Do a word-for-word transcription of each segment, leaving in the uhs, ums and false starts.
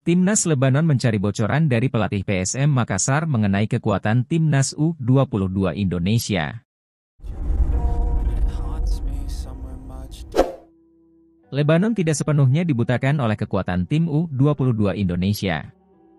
Timnas Lebanon mencari bocoran dari pelatih P S M Makassar mengenai kekuatan Timnas U dua puluh dua Indonesia. Lebanon tidak sepenuhnya dibutakan oleh kekuatan tim U dua puluh dua Indonesia.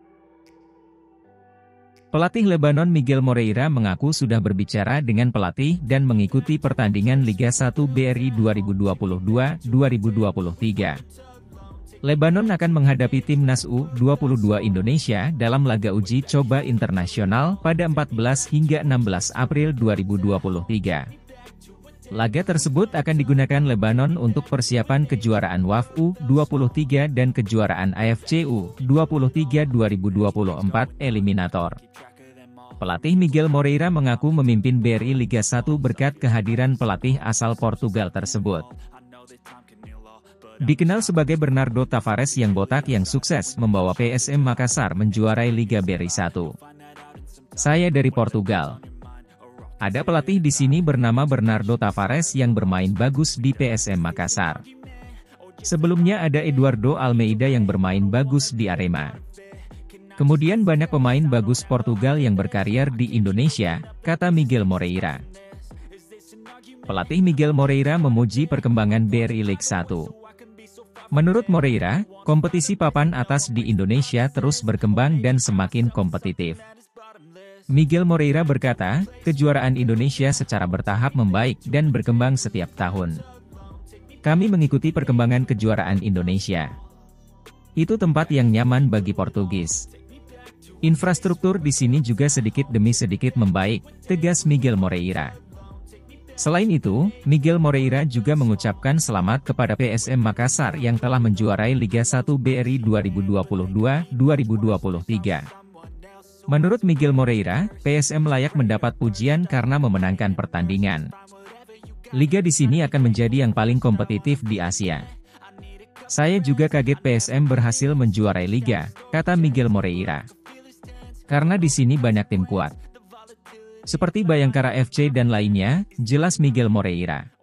Pelatih Lebanon Miguel Moreira mengaku sudah berbicara dengan pelatih dan mengikuti pertandingan Liga satu B R I dua ribu dua puluh dua dua ribu dua puluh tiga. Lebanon akan menghadapi Timnas U dua puluh dua Indonesia dalam laga uji coba internasional pada empat belas hingga enam belas April dua ribu dua puluh tiga. Laga tersebut akan digunakan Lebanon untuk persiapan kejuaraan W A F U dua puluh tiga dan kejuaraan A F C U dua puluh tiga dua ribu dua puluh empat eliminator. Pelatih Miguel Moreira mengaku memimpin B R I Liga satu berkat kehadiran pelatih asal Portugal tersebut. Dikenal sebagai Bernardo Tavares yang botak yang sukses membawa P S M Makassar menjuarai Liga B R I satu. Saya dari Portugal. Ada pelatih di sini bernama Bernardo Tavares yang bermain bagus di P S M Makassar. Sebelumnya ada Eduardo Almeida yang bermain bagus di Arema. Kemudian banyak pemain bagus Portugal yang berkarier di Indonesia, kata Miguel Moreira. Pelatih Miguel Moreira memuji perkembangan B R I Liga satu. Menurut Moreira, kompetisi papan atas di Indonesia terus berkembang dan semakin kompetitif. Miguel Moreira berkata, kejuaraan Indonesia secara bertahap membaik dan berkembang setiap tahun. Kami mengikuti perkembangan kejuaraan Indonesia. Itu tempat yang nyaman bagi Portugis. Infrastruktur di sini juga sedikit demi sedikit membaik, tegas Miguel Moreira. Selain itu, Miguel Moreira juga mengucapkan selamat kepada P S M Makassar yang telah menjuarai Liga satu B R I dua ribu dua puluh dua dua ribu dua puluh tiga. Menurut Miguel Moreira, P S M layak mendapat pujian karena memenangkan pertandingan. Liga di sini akan menjadi yang paling kompetitif di Asia. Saya juga kaget P S M berhasil menjuarai Liga, kata Miguel Moreira. Karena di sini banyak tim kuat. Seperti Bayangkara F C dan lainnya, jelas Miguel Moreira.